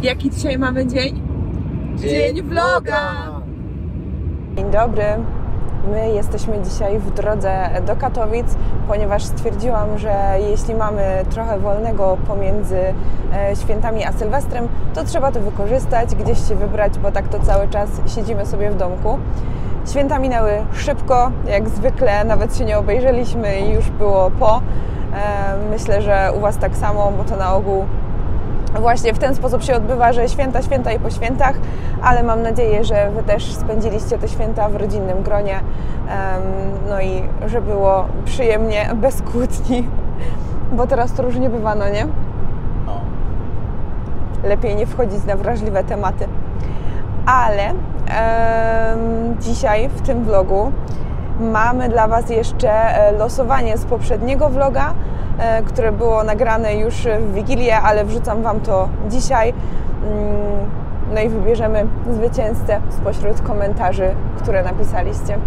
Jaki dzisiaj mamy dzień? Dzień vloga! Dzień dobry. My jesteśmy dzisiaj w drodze do Katowic, ponieważ stwierdziłam, że jeśli mamy trochę wolnego pomiędzy świętami a Sylwestrem, to trzeba to wykorzystać, gdzieś się wybrać, bo tak to cały czas siedzimy sobie w domku. Święta minęły szybko, jak zwykle, nawet się nie obejrzeliśmy i już było po. Myślę, że u Was tak samo, bo to na ogół właśnie w ten sposób się odbywa, że święta i po świętach, ale mam nadzieję, że Wy też spędziliście te święta w rodzinnym gronie, no i że było przyjemnie, bez kłótni, bo teraz to różnie bywa, no nie? No. Lepiej nie wchodzić na wrażliwe tematy. Ale dzisiaj w tym vlogu mamy dla Was jeszcze losowanie z poprzedniego vloga, które było nagrane już w Wigilię, ale wrzucam Wam to dzisiaj. No i wybierzemy zwycięzcę spośród komentarzy, które napisaliście.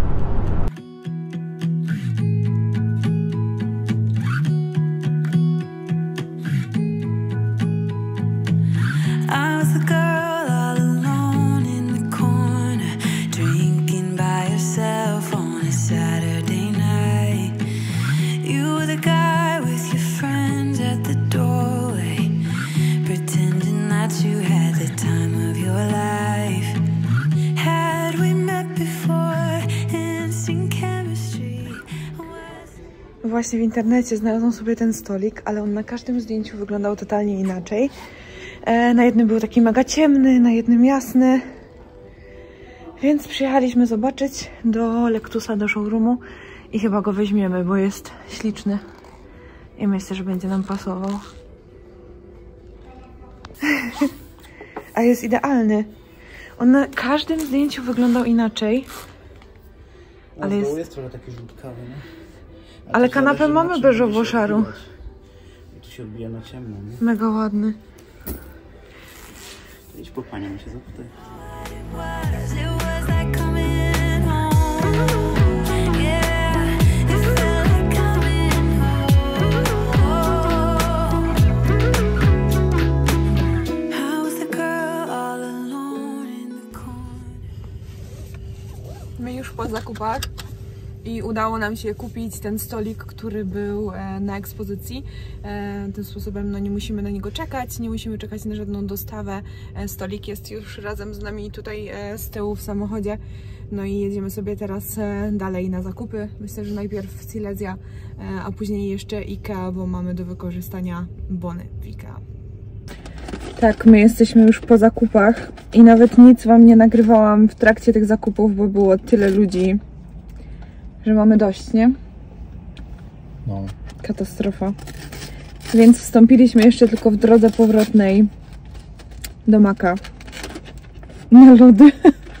Właśnie w internecie znalazłam sobie ten stolik, ale on na każdym zdjęciu wyglądał totalnie inaczej. Na jednym był taki mega ciemny, na jednym jasny. Więc przyjechaliśmy zobaczyć do Lektusa, do showroomu i chyba go weźmiemy, bo jest śliczny. I myślę, że będzie nam pasował. A jest idealny. On na każdym zdjęciu wyglądał inaczej. Ale jest trochę taki żółtkawy, nie? Ale kanapę mamy beżowo-szarą. Tu się odbija na ciemno, nie? Mega ładny. Idź po panią, się zapytaj. My już po zakupach i udało nam się kupić ten stolik, który był na ekspozycji. Tym sposobem no, nie musimy na niego czekać, nie musimy czekać na żadną dostawę. Stolik jest już razem z nami tutaj z tyłu w samochodzie. No i jedziemy sobie teraz dalej na zakupy. Myślę, że najpierw Silesia, a później jeszcze IKEA, bo mamy do wykorzystania bony w IKEA. Tak, my jesteśmy już po zakupach i nawet nic Wam nie nagrywałam w trakcie tych zakupów, bo było tyle ludzi, że mamy dość, nie? No. Katastrofa. Więc wstąpiliśmy jeszcze tylko w drodze powrotnej do Maka na lody.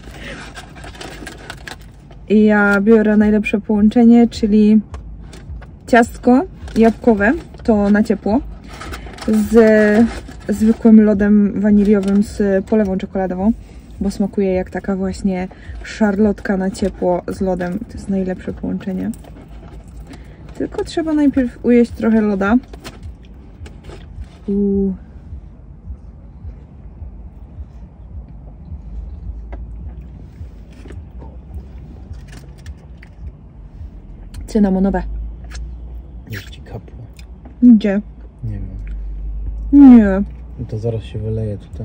I ja biorę najlepsze połączenie, czyli ciastko jabłkowe, to na ciepło, z zwykłym lodem waniliowym z polewą czekoladową, bo smakuje jak taka właśnie szarlotka na ciepło z lodem. To jest najlepsze połączenie. Tylko trzeba najpierw ujeść trochę loda. Cynamonowe. Już ci kapło. Gdzie? Nie wiem. Nie. No to zaraz się wyleje tutaj.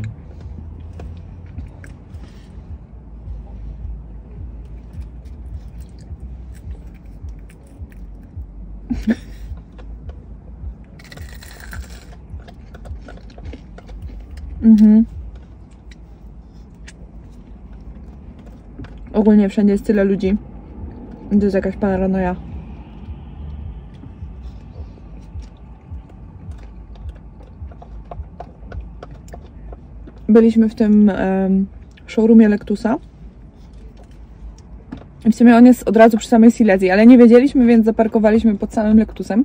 Ogólnie wszędzie jest tyle ludzi. To jest jakaś paranoja. Byliśmy w tym showroomie Lektusa. W sumie on jest od razu przy samej Silesii, ale nie wiedzieliśmy, więc zaparkowaliśmy pod samym Lektusem.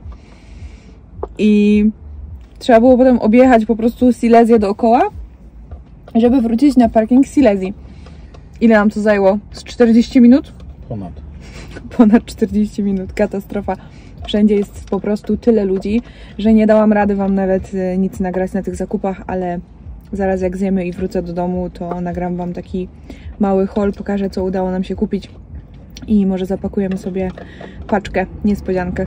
I trzeba było potem objechać po prostu Silesię dookoła, żeby wrócić na parking Silesii. Ile nam to zajęło? Z 40 minut? Ponad. Ponad 40 minut. Katastrofa. Wszędzie jest po prostu tyle ludzi, że nie dałam rady Wam nawet nic nagrać na tych zakupach, ale zaraz jak zjemy i wrócę do domu, to nagram Wam taki mały haul, pokażę, co udało nam się kupić i może zapakujemy sobie paczkę, niespodziankę.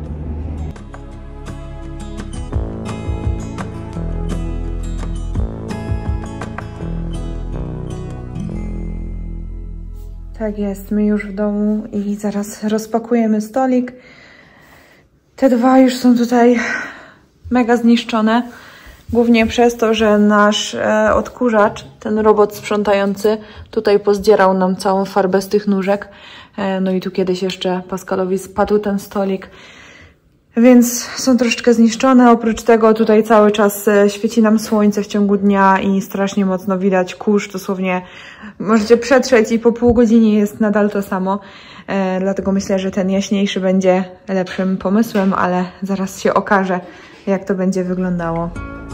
Tak jest, my już w domu i zaraz rozpakujemy stolik. Te dwa już są tutaj mega zniszczone. Głównie przez to, że nasz odkurzacz, ten robot sprzątający, tutaj pozdzierał nam całą farbę z tych nóżek. No i tu kiedyś jeszcze Pascalowi spadł ten stolik. Więc są troszeczkę zniszczone. Oprócz tego tutaj cały czas świeci nam słońce w ciągu dnia i strasznie mocno widać kurz. Dosłownie możecie przetrzeć i po pół godziny jest nadal to samo. Dlatego myślę, że ten jaśniejszy będzie lepszym pomysłem, ale zaraz się okaże, jak to będzie wyglądało.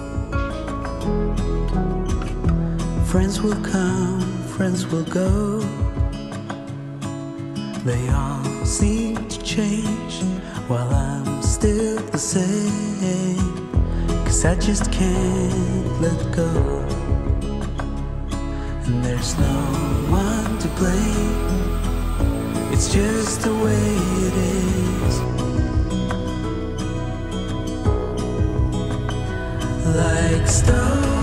Friends will come, friends will go. They all seem to change while I'm still the same. 'Cause I just can't let go. And there's no one to blame. It's just the way it is. Like stone.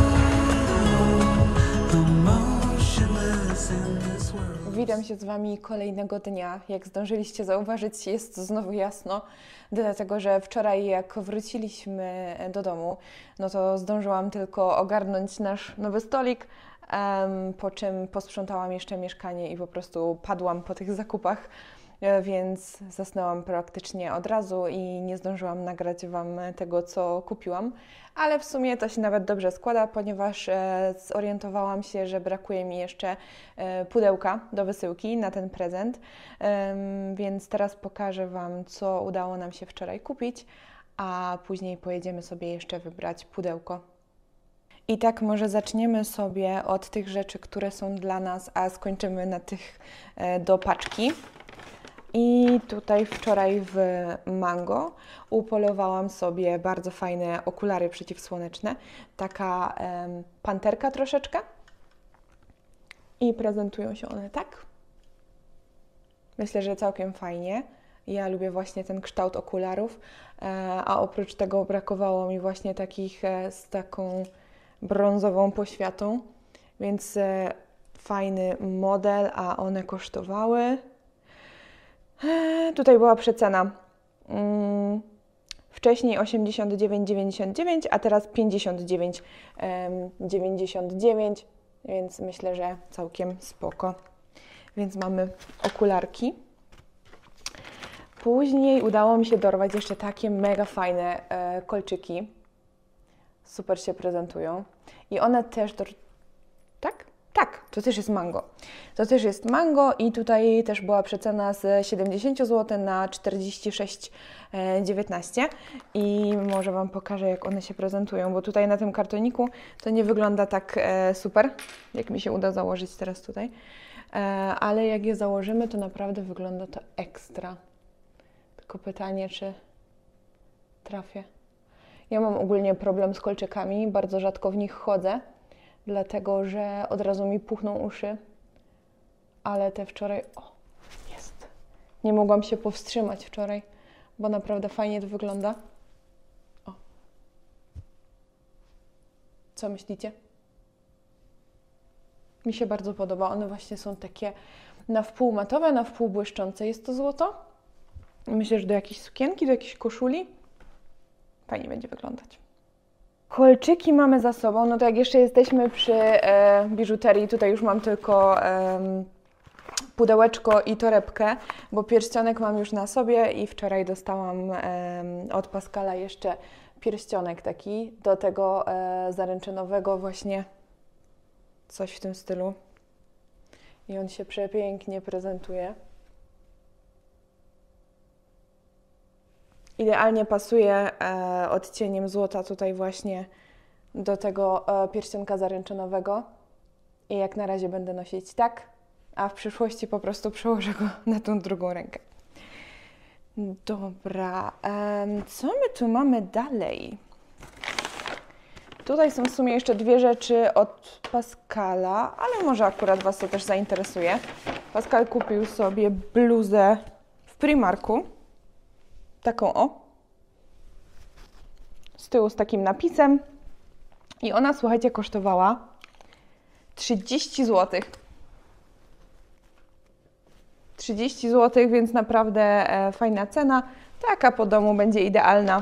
Witam się z Wami kolejnego dnia. Jak zdążyliście zauważyć, jest znowu jasno, dlatego że wczoraj jak wróciliśmy do domu, no to zdążyłam tylko ogarnąć nasz nowy stolik, po czym posprzątałam jeszcze mieszkanie i po prostu padłam po tych zakupach, więc zasnęłam praktycznie od razu i nie zdążyłam nagrać Wam tego, co kupiłam. Ale w sumie to się nawet dobrze składa, ponieważ zorientowałam się, że brakuje mi jeszcze pudełka do wysyłki na ten prezent, więc teraz pokażę Wam, co udało nam się wczoraj kupić, a później pojedziemy sobie jeszcze wybrać pudełko. I tak może zaczniemy sobie od tych rzeczy, które są dla nas, a skończymy na tych do paczki. I tutaj wczoraj w Mango upolowałam sobie bardzo fajne okulary przeciwsłoneczne. Taka panterka troszeczkę. I prezentują się one tak. Myślę, że całkiem fajnie. Ja lubię właśnie ten kształt okularów, a oprócz tego brakowało mi właśnie takich z taką brązową poświatą. Więc fajny model, a one kosztowały... Tutaj była przecena. Wcześniej 89,99, a teraz 59,99, więc myślę, że całkiem spoko. Więc mamy okularki. Później udało mi się dorwać jeszcze takie mega fajne kolczyki. Super się prezentują. I one też... Tak? Tak, to też jest Mango. To też jest Mango i tutaj też była przecena z 70 zł na 46,19 i może Wam pokażę, jak one się prezentują, bo tutaj na tym kartoniku to nie wygląda tak super, jak mi się uda założyć teraz tutaj, ale jak je założymy, to naprawdę wygląda to ekstra. Tylko pytanie, czy trafię. Ja mam ogólnie problem z kolczykami, bardzo rzadko w nich chodzę, dlatego że od razu mi puchną uszy, ale te wczoraj... O, jest! Nie mogłam się powstrzymać wczoraj, bo naprawdę fajnie to wygląda. O. Co myślicie? Mi się bardzo podoba. One właśnie są takie na wpół matowe, na wpół błyszczące. Jest to złoto. Myślę, że do jakiejś sukienki, do jakiejś koszuli fajnie będzie wyglądać. Kolczyki mamy za sobą, no to jak jeszcze jesteśmy przy biżuterii, tutaj już mam tylko pudełeczko i torebkę, bo pierścionek mam już na sobie i wczoraj dostałam od Pascala jeszcze pierścionek taki, do tego zaręczynowego właśnie, coś w tym stylu. I on się przepięknie prezentuje. Idealnie pasuje odcieniem złota tutaj właśnie do tego pierścionka zaręczynowego i jak na razie będę nosić tak, a w przyszłości po prostu przełożę go na tą drugą rękę. Dobra, co my tu mamy dalej? Tutaj są w sumie jeszcze dwie rzeczy od Pascala, ale może akurat Was to też zainteresuje. Pascal kupił sobie bluzę w Primarku. Taką o. Z tyłu z takim napisem. I ona, słuchajcie, kosztowała 30 zł. 30 zł, więc naprawdę fajna cena. Taka po domu będzie idealna.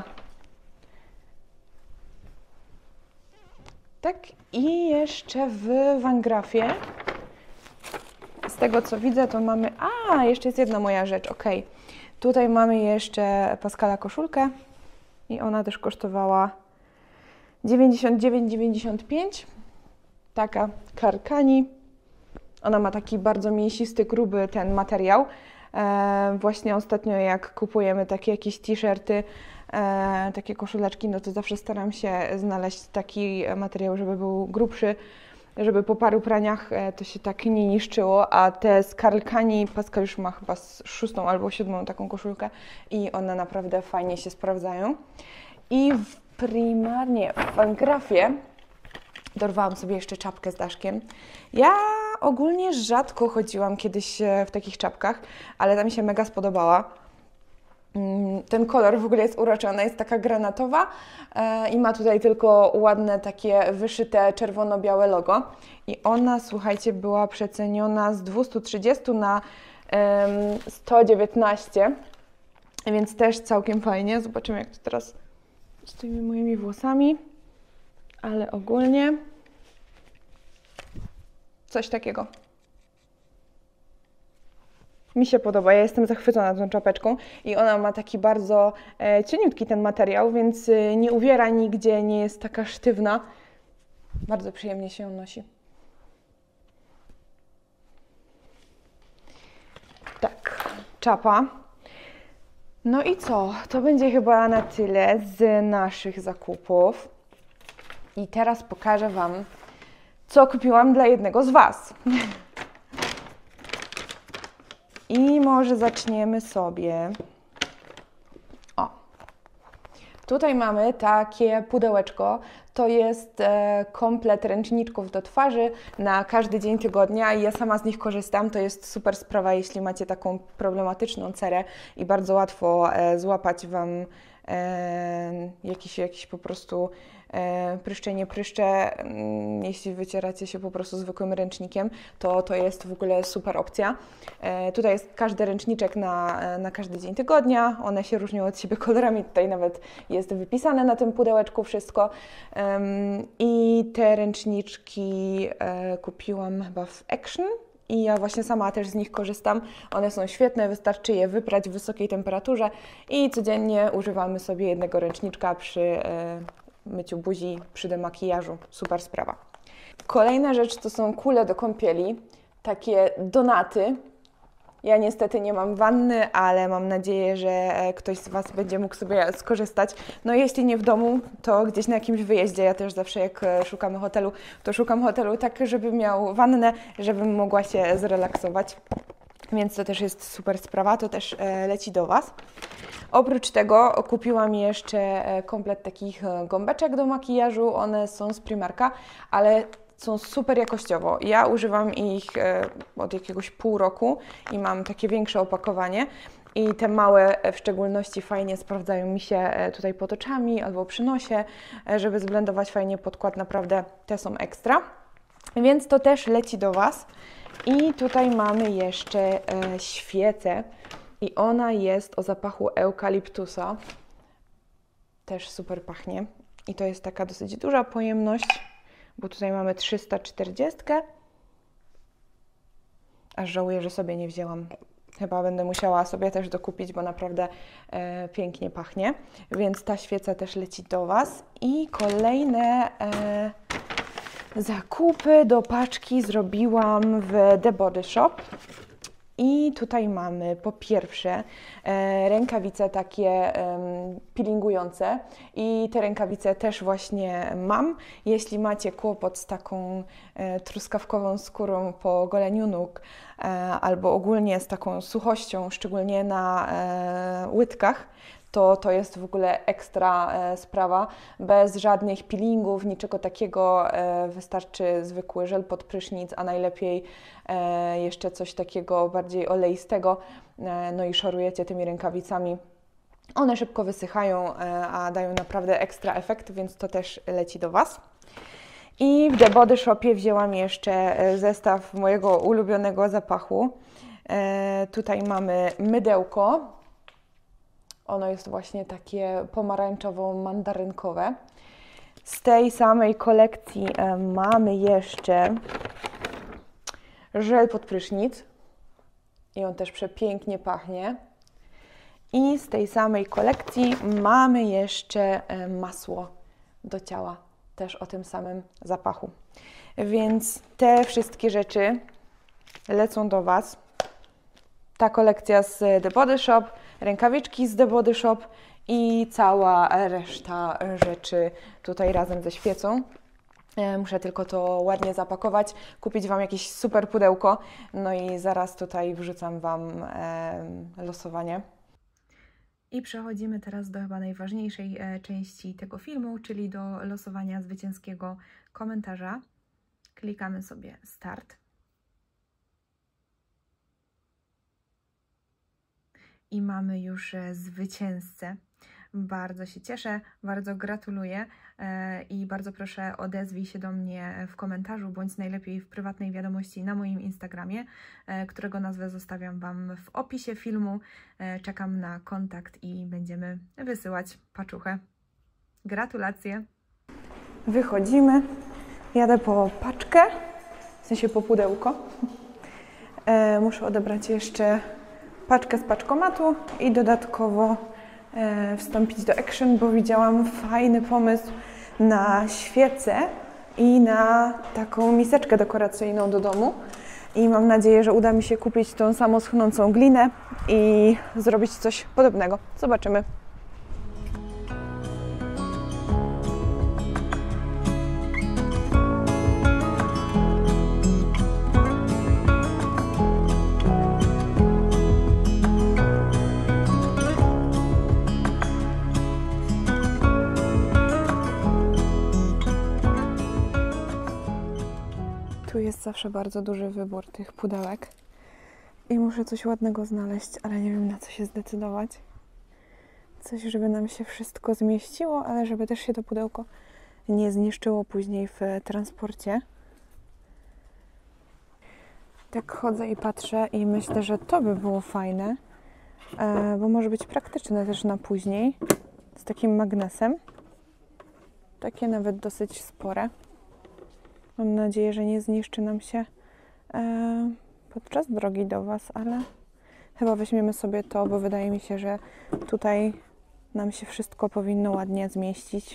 Tak, i jeszcze w Van Graffie, z tego co widzę, to mamy... jeszcze jest jedna moja rzecz, ok. Tutaj mamy jeszcze Pascala koszulkę i ona też kosztowała 99,95. Taka Karkani. Ona ma taki bardzo mięsisty, gruby ten materiał. Właśnie ostatnio jak kupujemy takie jakieś t-shirty, takie koszuleczki, no to zawsze staram się znaleźć taki materiał, żeby był grubszy, żeby po paru praniach to się tak nie niszczyło, a te z Karkani Pascal już ma chyba 6. albo 7. taką koszulkę i one naprawdę fajnie się sprawdzają. I w Van Graffie dorwałam sobie jeszcze czapkę z daszkiem. Ja ogólnie rzadko chodziłam kiedyś w takich czapkach, ale ta mi się mega spodobała. Ten kolor w ogóle jest uroczy, ona jest taka granatowa i ma tutaj tylko ładne takie wyszyte czerwono-białe logo. I ona, słuchajcie, była przeceniona z 230 na 119, więc też całkiem fajnie. Zobaczymy, jak to teraz z tymi moimi włosami, ale ogólnie coś takiego. Mi się podoba, ja jestem zachwycona tą czapeczką i ona ma taki bardzo cieniutki ten materiał, więc nie uwiera nigdzie, nie jest taka sztywna. Bardzo przyjemnie się ją nosi. Tak, czapa. No i co? To będzie chyba na tyle z naszych zakupów. I teraz pokażę Wam, co kupiłam dla jednego z Was. I może zaczniemy sobie. O, tutaj mamy takie pudełeczko. To jest komplet ręczniczków do twarzy na każdy dzień tygodnia i ja sama z nich korzystam. To jest super sprawa, jeśli macie taką problematyczną cerę i bardzo łatwo złapać Wam jakiś po prostu pryszcze, nie pryszcze, jeśli wycieracie się po prostu zwykłym ręcznikiem, to jest w ogóle super opcja. Tutaj jest każdy ręczniczek na każdy dzień tygodnia, one się różnią od siebie kolorami, tutaj nawet jest wypisane na tym pudełeczku wszystko. I te ręczniczki kupiłam chyba w Action. I ja właśnie sama też z nich korzystam. One są świetne, wystarczy je wyprać w wysokiej temperaturze i codziennie używamy sobie jednego ręczniczka przy myciu buzi, przy demakijażu. Super sprawa. Kolejna rzecz to są kule do kąpieli, takie donaty. Ja niestety nie mam wanny, ale mam nadzieję, że ktoś z Was będzie mógł sobie skorzystać. No jeśli nie w domu, to gdzieś na jakimś wyjeździe. Ja też zawsze jak szukamy hotelu, to szukam hotelu tak, żeby miał wannę, żebym mogła się zrelaksować. Więc to też jest super sprawa, to też leci do Was. Oprócz tego kupiłam jeszcze komplet takich gąbeczek do makijażu. One są z Primarka, ale są super jakościowo. Ja używam ich od jakiegoś pół roku i mam takie większe opakowanie. I te małe w szczególności fajnie sprawdzają mi się tutaj pod oczami albo przy nosie, żeby zblendować fajnie podkład. Naprawdę te są ekstra. Więc to też leci do Was. I tutaj mamy jeszcze świecę. I ona jest o zapachu eukaliptusa. Też super pachnie. I to jest taka dosyć duża pojemność, bo tutaj mamy 340. Aż żałuję, że sobie nie wzięłam. Chyba będę musiała sobie też dokupić, bo naprawdę pięknie pachnie. Więc ta świeca też leci do Was. I kolejne zakupy do paczki zrobiłam w The Body Shop. I tutaj mamy po pierwsze rękawice takie peelingujące i te rękawice też właśnie mam. Jeśli macie kłopot z taką truskawkową skórą po goleniu nóg albo ogólnie z taką suchością, szczególnie na łydkach, to jest w ogóle ekstra sprawa. Bez żadnych peelingów, niczego takiego. Wystarczy zwykły żel pod prysznic, a najlepiej jeszcze coś takiego bardziej oleistego. No i szorujecie tymi rękawicami. One szybko wysychają, a dają naprawdę ekstra efekt, więc to też leci do Was. I w The Body Shopie wzięłam jeszcze zestaw mojego ulubionego zapachu. Tutaj mamy mydełko. Ono jest właśnie takie pomarańczowo-mandarynkowe. Z tej samej kolekcji mamy jeszcze żel pod prysznic. I on też przepięknie pachnie. I z tej samej kolekcji mamy jeszcze masło do ciała, też o tym samym zapachu. Więc te wszystkie rzeczy lecą do Was. Ta kolekcja z The Body Shop, rękawiczki z The Body Shop i cała reszta rzeczy tutaj razem ze świecą. Muszę tylko to ładnie zapakować, kupić Wam jakieś super pudełko, no i zaraz tutaj wrzucam Wam losowanie. I przechodzimy teraz do chyba najważniejszej części tego filmu, czyli do losowania zwycięskiego komentarza. Klikamy sobie Start. I mamy już zwycięzcę. Bardzo się cieszę, bardzo gratuluję i bardzo proszę, odezwij się do mnie w komentarzu, bądź najlepiej w prywatnej wiadomości na moim Instagramie, którego nazwę zostawiam Wam w opisie filmu. Czekam na kontakt i będziemy wysyłać paczuchę. Gratulacje! Wychodzimy, jadę po paczkę, w sensie po pudełko. Muszę odebrać jeszcze paczkę z paczkomatu i dodatkowo wstąpić do Action, bo widziałam fajny pomysł na świece i na taką miseczkę dekoracyjną do domu. I mam nadzieję, że uda mi się kupić tą samoschnącą glinę i zrobić coś podobnego. Zobaczymy. Tu jest zawsze bardzo duży wybór tych pudełek i muszę coś ładnego znaleźć, ale nie wiem, na co się zdecydować. Coś, żeby nam się wszystko zmieściło, ale żeby też się to pudełko nie zniszczyło później w transporcie. Tak chodzę i patrzę i myślę, że to by było fajne, bo może być praktyczne też na później, z takim magnesem. Takie nawet dosyć spore. Mam nadzieję, że nie zniszczy nam się podczas drogi do Was, ale chyba weźmiemy sobie to, bo wydaje mi się, że tutaj nam się wszystko powinno ładnie zmieścić.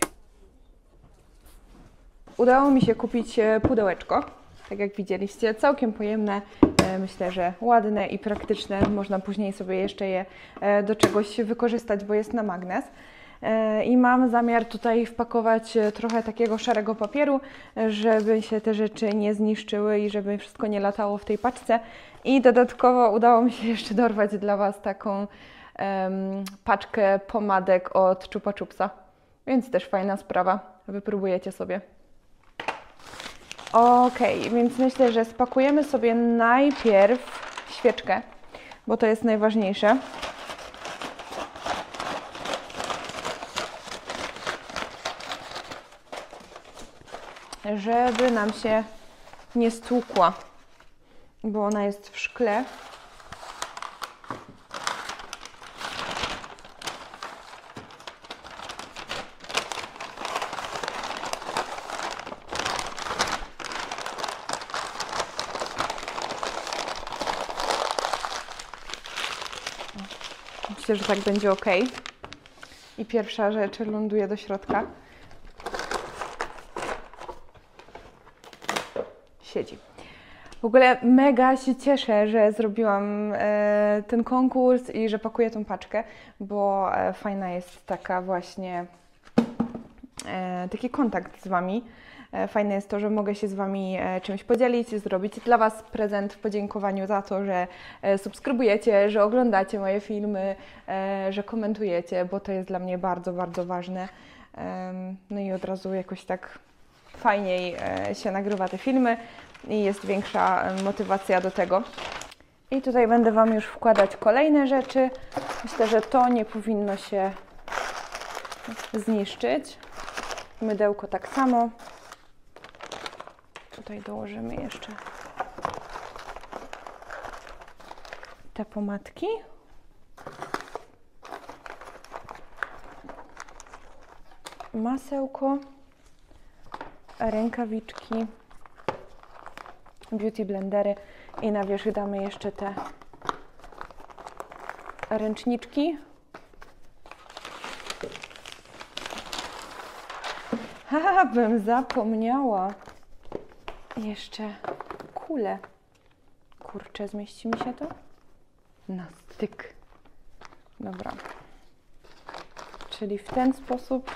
Udało mi się kupić pudełeczko, tak jak widzieliście, całkiem pojemne, myślę, że ładne i praktyczne. Można później sobie jeszcze je do czegoś wykorzystać, bo jest na magnes. I mam zamiar tutaj wpakować trochę takiego szarego papieru, żeby się te rzeczy nie zniszczyły i żeby wszystko nie latało w tej paczce. I dodatkowo udało mi się jeszcze dorwać dla Was taką paczkę pomadek od Chupa Chupsa. Więc też fajna sprawa, wypróbujecie sobie. Ok, więc myślę, że spakujemy sobie najpierw świeczkę, bo to jest najważniejsze. Żeby nam się nie stłukła, bo ona jest w szkle. Myślę, że tak będzie ok. I pierwsza rzecz ląduje do środka. Siedzi. W ogóle mega się cieszę, że zrobiłam ten konkurs i że pakuję tą paczkę, bo fajna jest taka właśnie taki kontakt z Wami. Fajne jest to, że mogę się z Wami czymś podzielić, zrobić dla Was prezent w podziękowaniu za to, że subskrybujecie, że oglądacie moje filmy, że komentujecie, bo to jest dla mnie bardzo, bardzo ważne. No i od razu jakoś tak fajniej się nagrywa te filmy i jest większa motywacja do tego. I tutaj będę Wam już wkładać kolejne rzeczy. Myślę, że to nie powinno się zniszczyć. Mydełko tak samo. Tutaj dołożymy jeszcze te pomadki. Masełko, rękawiczki, beauty blendery i na wierzch damy jeszcze te ręczniczki. Haha, bym zapomniała. Jeszcze kule. Kurczę, zmieści mi się to? Na styk. Dobra. Czyli w ten sposób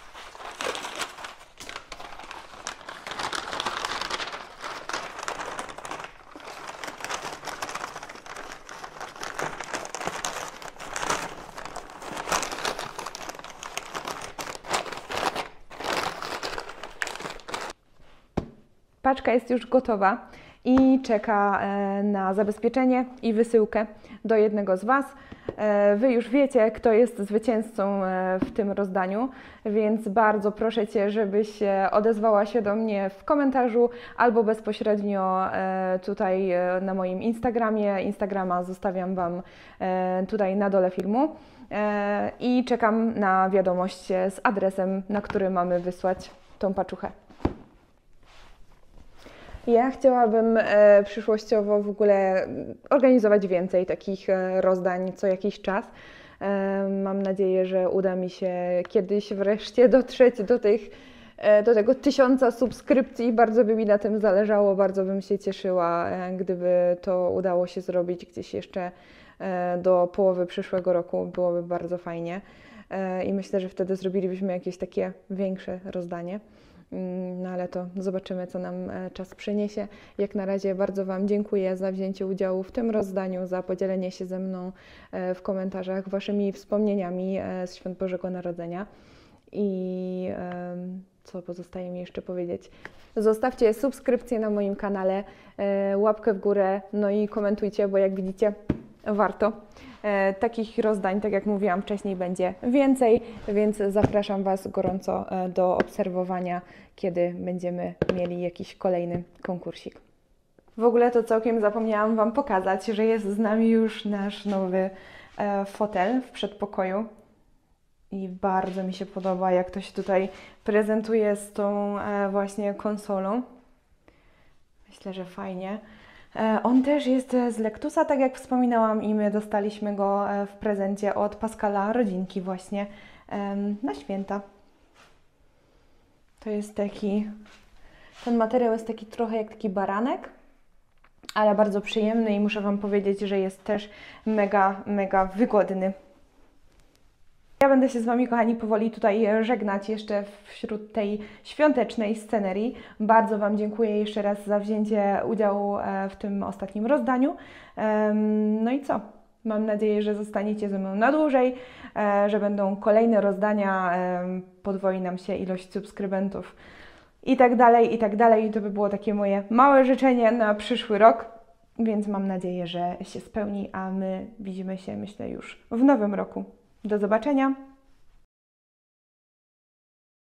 paczka jest już gotowa i czeka na zabezpieczenie i wysyłkę do jednego z Was. Wy już wiecie, kto jest zwycięzcą w tym rozdaniu, więc bardzo proszę Cię, żebyś odezwała się do mnie w komentarzu albo bezpośrednio tutaj na moim Instagramie. Instagrama zostawiam Wam tutaj na dole filmu i czekam na wiadomość z adresem, na który mamy wysłać tą paczuchę. Ja chciałabym przyszłościowo w ogóle organizować więcej takich rozdań co jakiś czas. Mam nadzieję, że uda mi się kiedyś wreszcie dotrzeć do tego 1000 subskrypcji. Bardzo by mi na tym zależało, bardzo bym się cieszyła, gdyby to udało się zrobić gdzieś jeszcze do połowy przyszłego roku. Byłoby bardzo fajnie i myślę, że wtedy zrobilibyśmy jakieś takie większe rozdanie. No ale to zobaczymy, co nam czas przyniesie. Jak na razie bardzo Wam dziękuję za wzięcie udziału w tym rozdaniu, za podzielenie się ze mną w komentarzach Waszymi wspomnieniami z Świąt Bożego Narodzenia. I co pozostaje mi jeszcze powiedzieć? Zostawcie subskrypcję na moim kanale, łapkę w górę, no i komentujcie, bo jak widzicie, warto. Takich rozdań, tak jak mówiłam wcześniej, będzie więcej, więc zapraszam Was gorąco do obserwowania, kiedy będziemy mieli jakiś kolejny konkursik. W ogóle to całkiem zapomniałam Wam pokazać, że jest z nami już nasz nowy fotel w przedpokoju i bardzo mi się podoba, jak to się tutaj prezentuje z tą właśnie konsolą. Myślę, że fajnie. On też jest z Lektusa, tak jak wspominałam, i my dostaliśmy go w prezencie od Pascala, rodzinki właśnie, na święta. To jest ten materiał jest taki trochę jak taki baranek, ale bardzo przyjemny i muszę Wam powiedzieć, że jest też mega, mega wygodny. Ja będę się z Wami, kochani, powoli tutaj żegnać jeszcze wśród tej świątecznej scenerii. Bardzo Wam dziękuję jeszcze raz za wzięcie udziału w tym ostatnim rozdaniu. No i co? Mam nadzieję, że zostaniecie ze mną na dłużej, że będą kolejne rozdania, podwoi nam się ilość subskrybentów i tak dalej, i tak dalej. I to by było takie moje małe życzenie na przyszły rok, więc mam nadzieję, że się spełni, a my widzimy się, myślę, już w nowym roku. Do zobaczenia!